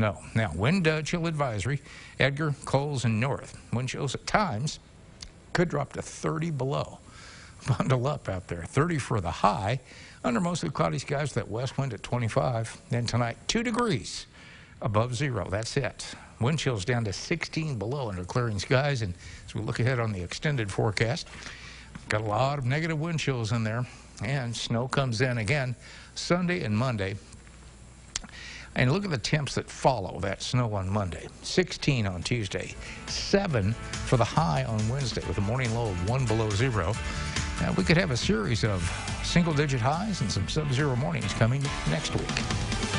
snow. Now, wind chill advisory, Edgar, Coles, and North. Wind chills at times could drop to 30 below. Bundle up out there. 30 for the high. Under mostly cloudy skies, that west wind at 25. Then tonight, 2 degrees above zero. That's it. Wind chills down to 16 below under clearing skies. And as we look ahead on the extended forecast, got a lot of negative wind chills in there. And snow comes in again Sunday and Monday. And look at the temps that follow that snow on Monday. 16 on Tuesday, 7 for the high on Wednesday with a morning low of 1 below zero. Now, we could have a series of single-digit highs and some sub-zero mornings coming next week.